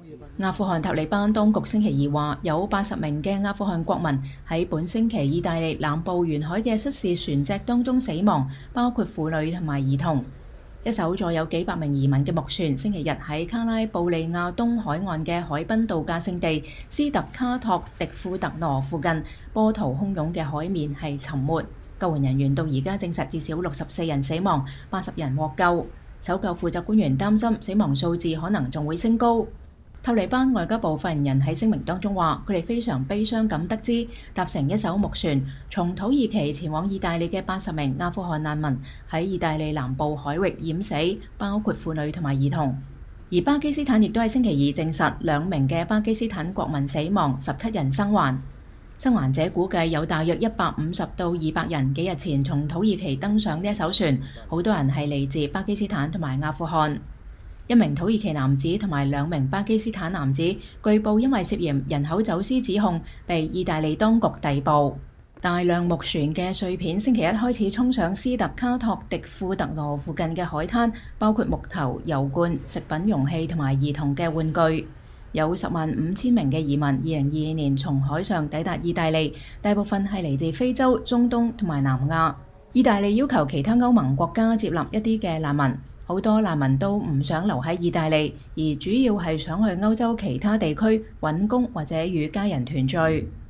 阿富汗塔利班當局星期二話，有80名嘅阿富汗國民喺本星期意大利南部沿海嘅失事船隻當中死亡，包括婦女同埋兒童。一艘載有幾百名移民嘅木船，星期日喺卡拉布利亞東海岸嘅海濱度假勝地斯特卡托迪庫特羅附近，波濤洶湧嘅海面係沉沒。救援人員到而家證實至少64人死亡，80人獲救。搜救負責官員擔心死亡數字可能仲會升高。塔利班外交部發言人喺聲明當中話，佢哋非常悲傷咁得知搭乘一艘木船從土耳其前往意大利嘅80名阿富汗難民喺意大利南部海域淹死，包括婦女同埋兒童。而巴基斯坦亦都喺星期二證實2名嘅巴基斯坦國民死亡，17人生還。生還者估計有大約150到200人幾日前從土耳其登上呢一艘船，好多人係嚟自巴基斯坦同埋阿富汗。1名土耳其男子同埋2名巴基斯坦男子據報因為涉嫌人口走私指控被意大利當局逮捕。大量木船嘅碎片星期一開始衝上斯特卡托迪庫特羅附近嘅海灘，包括木頭、油罐、食品容器同埋兒童嘅玩具。有105000名嘅移民2022年從海上抵達意大利，大部分係嚟自非洲、中東同埋南亞。意大利要求其他歐盟國家接納一啲嘅難民，好多難民都唔想留喺意大利，而主要係想去歐洲其他地區揾工或者與家人團聚。